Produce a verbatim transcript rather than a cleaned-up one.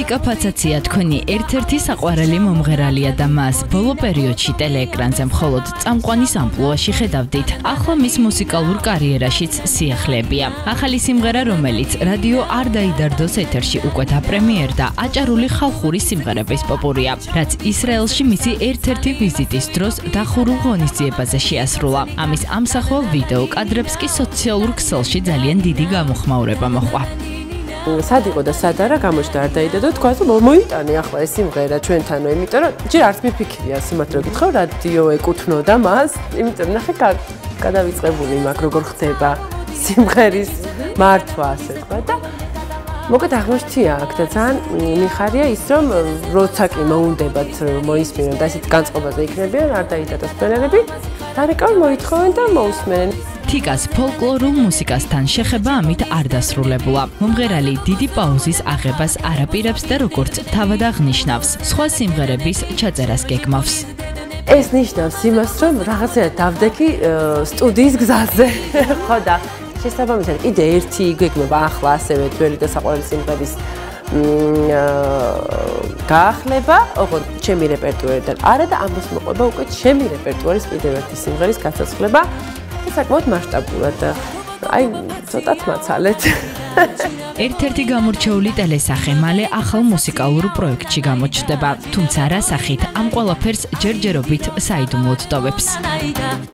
ჩიკა ფაცაცია თქვენი ერთ-ერთი საყვარელი მომღერალია და მას ბოლო პერიოდში ტელეეკრანზე მხოლოდ წამყვანის ამპლუაში ხედავდით. ახლა მის მუსიკალურ კარიერაშიც სიახლეებია. ახალი სიმღერა, რომელიც რადიო არ დაიდარდოს ეთერში უკვე დაპრემიერდა, აჭარული ხალხური სიმღერების პოპურია, რაც ისრაელში მისი ერთ-ერთი ვიზიტის დროს დახურულ ღონისძიებაზე შეასრულა. ამის ამსახველ ვიდეო კადრებს კი სოციალურ ქსელში ძალიან დიდი გამოხმაურება მოჰყვა. სად იყო და სად არა გამოჩნდა არ დაიდადო თქვა რომ მოიტანე ახლა ეს სიმღერა ჩვენთანო, იმიტომ რომ ჯერ არც მიფიქრია სიმართლე გითხრა რადიო ეკუთვნოდა მას, იმიტომ ნახე გადავიწყებული მაქვს როგორ ხდება სიმღერის მართვა ასე თქვა და მოკეთ აღმოჩნდა აქ და ძალიან მიხარია ის რომ როცა კი მოუნდებათ მოისმინონ და ისეთ განწყობაზე იქნებიან არ დაიდადოს ფენერები დარეკავენ მოითხოვენ და მოусმენენ. თიკას ფოლკლორულ მუსიკასთან შეხება ამით არ დასრულებულა. მომღერალი დიდი პაუზის აღებას არ აპირებს და როგორც თავად აღნიშნავს, სხვა სიმღერების ჩაწერას გეგმავს. ეს ნიშნავს იმას, რომ რაღაცა დავდექი სტუდიის გზაზე. ხო და შესაბამისად კიდე ერთი გეგმება ახლა ასევე ძველი და საყვარელი სიმღერის გაახლება, ოღონდ ჩემი რეპერტუარიდან არა და ამას მოყვება უკვე ჩემი რეპერტუარის კიდევ ერთი სიმღერის გაცოცხლება. საკმაოდ მასშტაბურად აი ცოტათ მაცალეთ. ერთ-ერთი გამორჩეული ტელესახე მალე ახალ მუსიკალურ პროექტში გამოჩნდება, თუმცა რა სახით ამ ყველაფერს ჯერჯერობით საიდუმლოდ ტოვებს.